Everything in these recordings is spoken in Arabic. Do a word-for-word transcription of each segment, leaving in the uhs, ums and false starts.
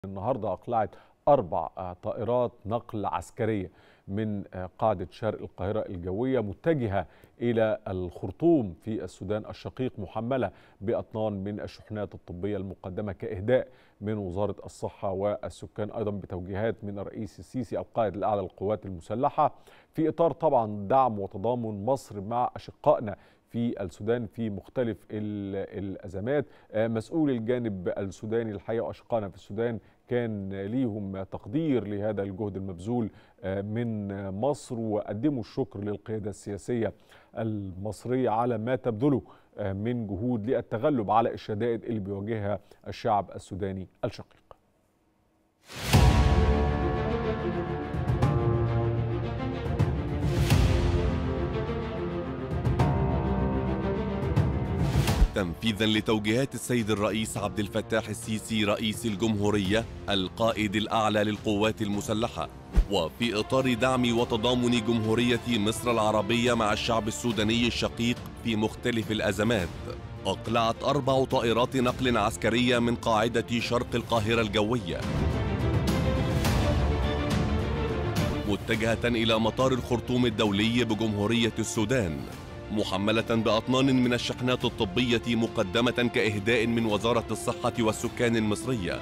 النهارده أقلعت أربع طائرات نقل عسكرية من قاعدة شرق القاهرة الجوية متجهة إلى الخرطوم في السودان الشقيق، محملة بأطنان من الشحنات الطبية المقدمة كإهداء من وزارة الصحة والسكان، أيضا بتوجيهات من الرئيس السيسي القائد الأعلى للقوات المسلحة، في إطار طبعا دعم وتضامن مصر مع أشقائنا في السودان في مختلف الأزمات. مسؤول الجانب السوداني الحقيقة وأشقائنا في السودان كان ليهم تقدير لهذا الجهد المبذول من مصر، وقدموا الشكر للقيادة السياسية المصرية على ما تبذله من جهود للتغلب على الشدائد اللي بيواجهها الشعب السوداني الشقيق. تنفيذا لتوجيهات السيد الرئيس عبد الفتاح السيسي رئيس الجمهورية القائد الأعلى للقوات المسلحة، وفي إطار دعم وتضامن جمهورية مصر العربية مع الشعب السوداني الشقيق في مختلف الأزمات، أقلعت أربع طائرات نقل عسكرية من قاعدة شرق القاهرة الجوية متجهة إلى مطار الخرطوم الدولي بجمهورية السودان، محملة بأطنان من الشحنات الطبية مقدمة كإهداء من وزارة الصحة والسكان المصرية.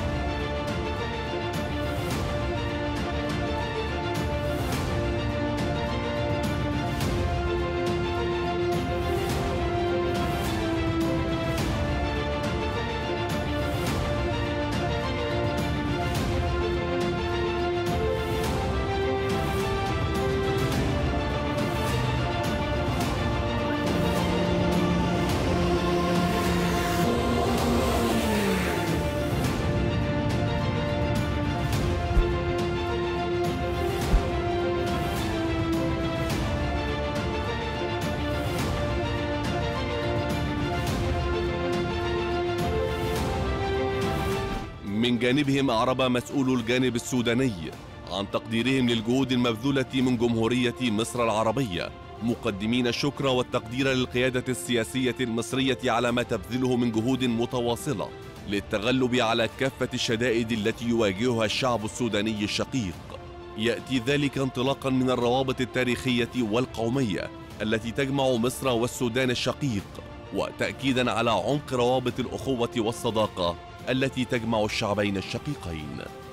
من جانبهم أعرب مسؤول الجانب السوداني عن تقديرهم للجهود المبذولة من جمهورية مصر العربية، مقدمين الشكر والتقدير للقيادة السياسية المصرية على ما تبذله من جهود متواصلة للتغلب على كافة الشدائد التي يواجهها الشعب السوداني الشقيق. يأتي ذلك انطلاقا من الروابط التاريخية والقومية التي تجمع مصر والسودان الشقيق، وتأكيدا على عمق روابط الأخوة والصداقة التي تجمع الشعبين الشقيقين.